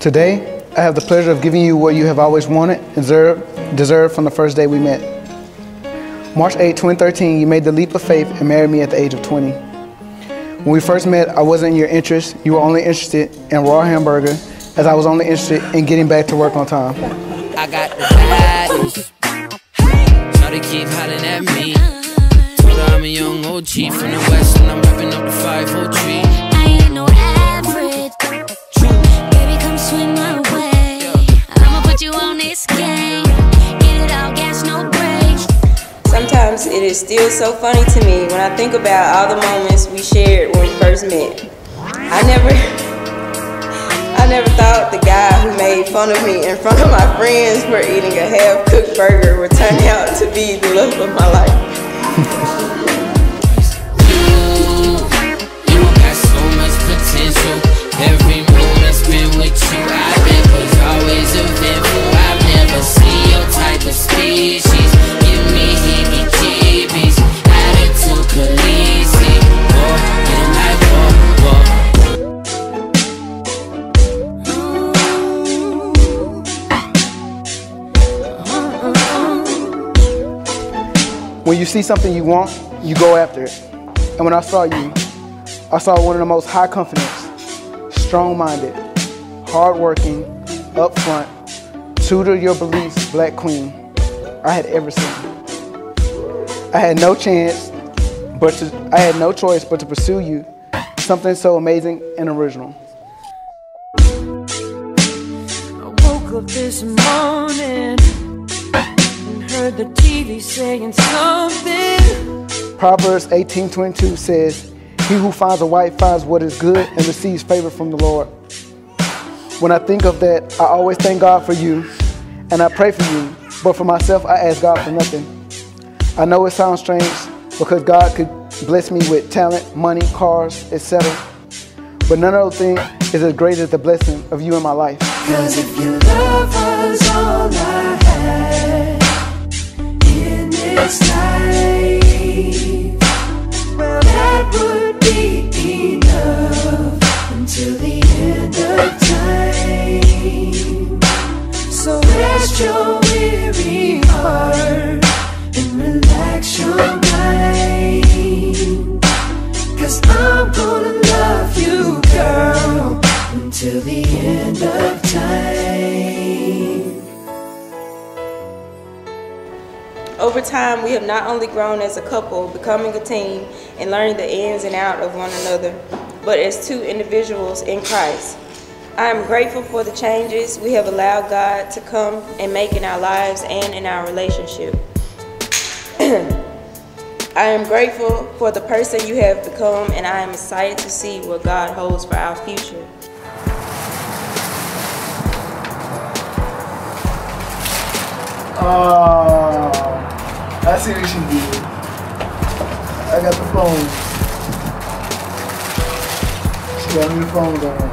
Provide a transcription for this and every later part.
Today, I have the pleasure of giving you what you have always wanted and deserved from the first day we met. March 8, 2013, you made the leap of faith and married me at the age of 20. When we first met, I wasn't in your interest. You were only interested in raw hamburger, as I was only interested in getting back to work on time. I got the baddest. Shawty keep hollering at me. Told her I'm a young OG from the west and I'm repping up the 503. I ain't no average. Baby, come swing my way. I'ma put you on this game. Get it all, gas, no brakes. Sometimes it is still so funny to me when I think about all the moments we shared when we first met. I never thought the guy who made fun of me in front of my friends for eating a half-cooked burger would turn out to be the love of my life. You got so much potential. Every moment spent with you, I bet was always eventful. I've never seen your type of species. Give me heebie-jeebies, attitude crazy. And like When you see something you want, you go after it. And when I saw you, I saw one of the most high confidence, strong-minded, hard-working, upfront, true to your beliefs, black queen I had ever seen. I had no choice but to pursue you, something so amazing and original. I woke up this morning and heard the TV saying something. Proverbs 18:22 says, "He who finds a wife finds what is good and receives favor from the Lord." When I think of that, I always thank God for you and I pray for you, but for myself, I ask God for nothing. I know it sounds strange because God could bless me with talent, money, cars, etc. But none of those things is as great as the blessing of you in my life. 'Cause if your love was all I had in this life, well, that would be enough until the end of time. So rest your weary heart and relax your mind, 'cause I'm gonna love you, girl, until the end of time. Over time, we have not only grown as a couple, becoming a team, and learning the ins and outs of one another, but as two individuals in Christ. I am grateful for the changes we have allowed God to come and make in our lives and in our relationship. I am grateful for the person you have become, and I am excited to see what God holds for our future. Oh, I see what she did. I got the phone. She got me the phone going.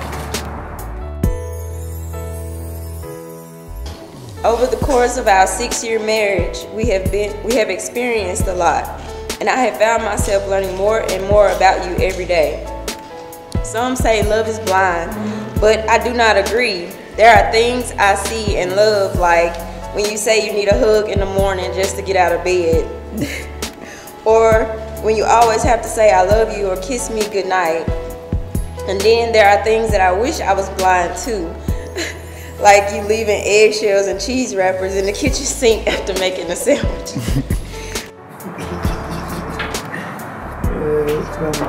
Over the course of our 6-year marriage, we have experienced a lot, and I have found myself learning more and more about you every day. Some say love is blind, but I do not agree. There are things I see and love, like when you say you need a hug in the morning just to get out of bed, or when you always have to say I love you or kiss me goodnight. And then there are things that I wish I was blind to. Like you leaving eggshells and cheese wrappers in the kitchen sink after making a sandwich. Yeah, it's funny.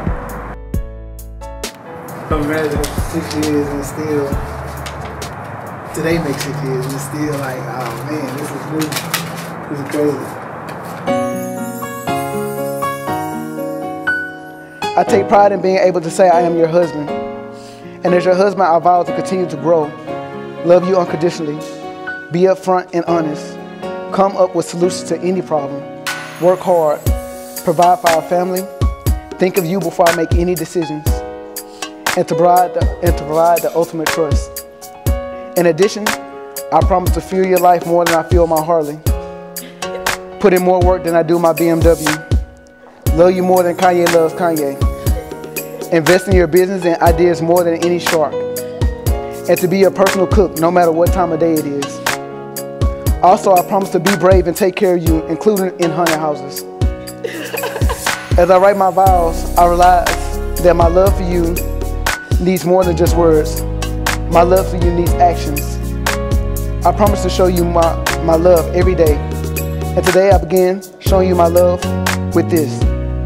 Imagine 6 years and still, today makes 6 years and still like, oh man, this is new. This is crazy. I take pride in being able to say I am your husband. And as your husband, I vow to continue to grow. Love you unconditionally, be upfront and honest, come up with solutions to any problem, work hard, provide for our family, think of you before I make any decisions, and to provide the ultimate trust. In addition, I promise to fuel your life more than I fuel my Harley, put in more work than I do my BMW, love you more than Kanye loves Kanye, invest in your business and ideas more than any shark, and to be your personal cook no matter what time of day it is. Also, I promise to be brave and take care of you, including in haunted houses. As I write my vows, I realize that my love for you needs more than just words. My love for you needs actions. I promise to show you my love every day. And today I begin showing you my love with this.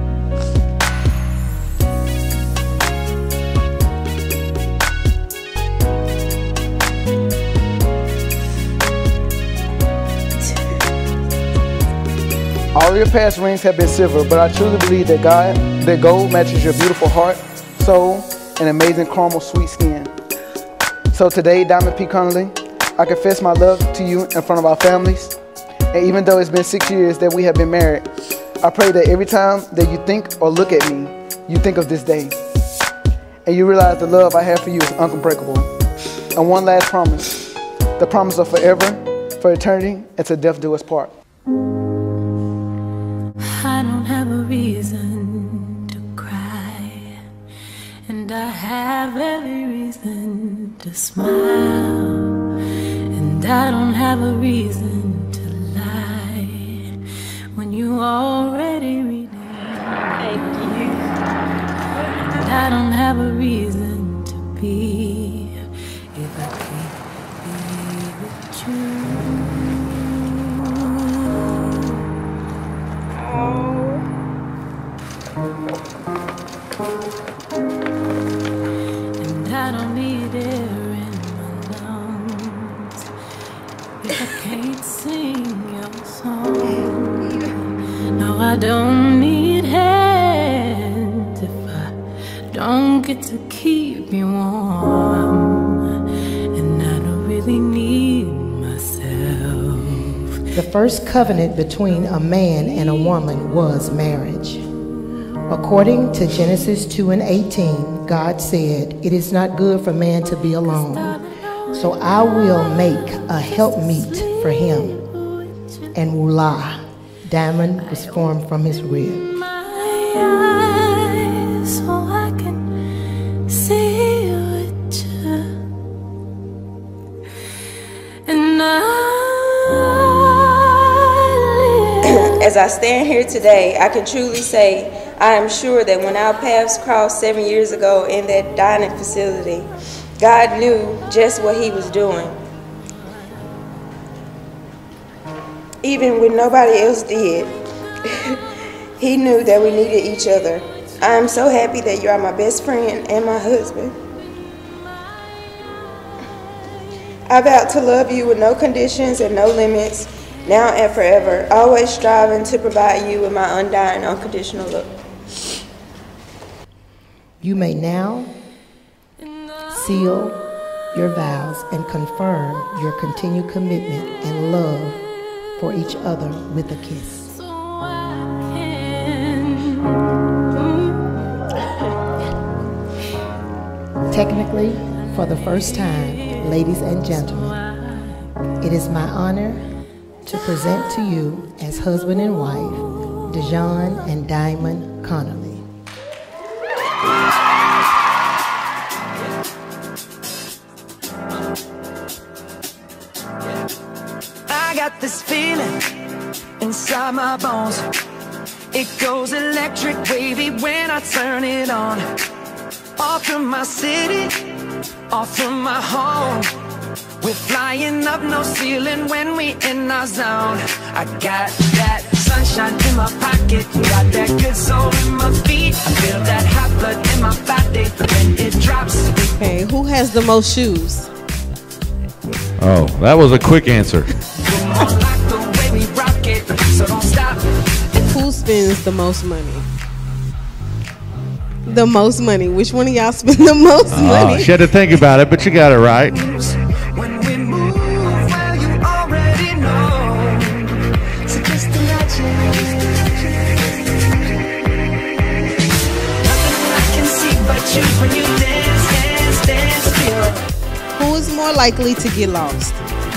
All your past rings have been silver, but I truly believe that gold matches your beautiful heart, soul, and amazing caramel sweet skin. So today, Diamond P. Connolly, I confess my love to you in front of our families. And even though it's been 6 years that we have been married, I pray that every time that you think or look at me, you think of this day. And you realize the love I have for you is unbreakable. And one last promise, the promise of forever, for eternity, and to death do us part. I don't have a reason to cry, and I have every reason to smile, and I don't have a reason to lie when you already read it. Thank you. And I don't have a reason to be if I can't be with you. And I don't need air in my lungs if I can't sing your song. No, I don't need hands if I don't get to keep you warm. And I don't really need myself. The first covenant between a man and a woman was marriage. According to Genesis 2:18, God said, "It is not good for man to be alone, so I will make a helpmeet for him." And voila, Diamond was formed from his rib. My eyes, so I can see with you. And As I stand here today, I can truly say I am sure that when our paths crossed 7 years ago in that dining facility, God knew just what He was doing. Even when nobody else did, He knew that we needed each other. I am so happy that you are my best friend and my husband. I vow to love you with no conditions and no limits, now and forever, always striving to provide you with my undying, unconditional love. You may now seal your vows and confirm your continued commitment and love for each other with a kiss. Technically, for the first time, ladies and gentlemen, it is my honor to present to you as husband and wife, Dejon and Diamond Connolly. I got this feeling inside my bones. It goes electric wavy when I turn it on. Off from my city, off from my home. We're flying up no ceiling when we in our zone. I got that sunshine in my pocket, got that good soul in my feet. I feel that hot blood in my body when it drops. Okay, who has the most shoes? Oh, that was a quick answer. Who spends the most money? The most money. Which one of y'all spend the most money? She had to think about it, but you got it right. When we move, well, you already know. So just imagine. Nothing I can see but you when you dance, dance, dance, feel. Who is more likely to get lost?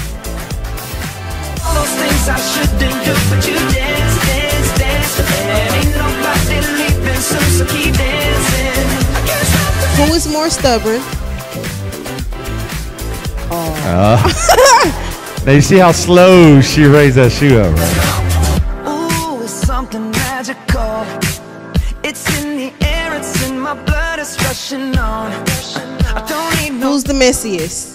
All those things I shouldn't do, but you dance, dance, dance. And ain't nobody leaving soon, so keep dancing. I can't stop the Who is more stubborn? Now you see how slow she raised that shoe up, right? Ooh, it's something magical. It's in the air, it's in my blood, it's rushing on. I don't need no. Who's the messiest?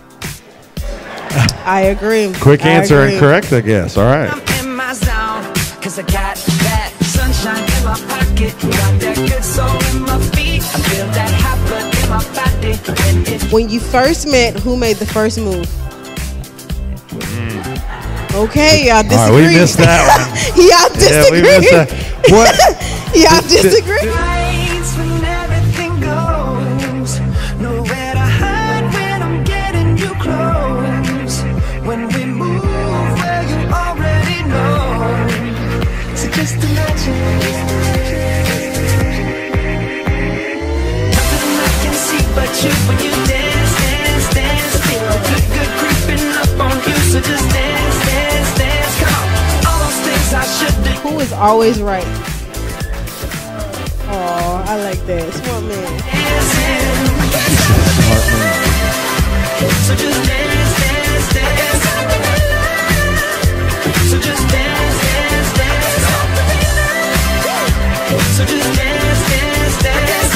I agree. Quick I answer agree. and correct, I guess. All right. I'm in my zone, cause I got that sunshine in my pocket. Got that good soul in my feet. I feel that hot blood in my body. And it When you first met, who made the first move? Okay, y'all disagree. All right, we missed that one. Y'all Yeah, we disagree. missed that. What? Y'all disagree. rains when everything goes. Nowhere to hide when I'm getting you close. When we move where you already know. So just imagine. Nothing I can see but you when you dance, dance, dance. Feel good, good creeping up on you. So just dance, dance, dance. Come on, all those things I should do. Who is always right? Oh, I like that. Smart man. So just dance, dance, dance. So just dance, dance, dance. So just dance, dance, dance.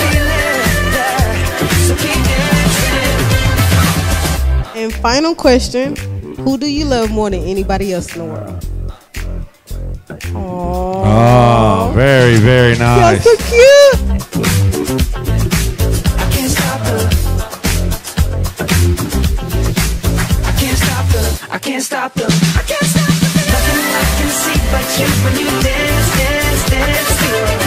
So keep dancing. And final question: who do you love more than anybody else in the world? Oh, very, very Y'all nice. so cute. I can't stop the. I can't stop the. I can't stop the. I can't stop the. Nothing I can see but you when you dance, dance, dance. Feel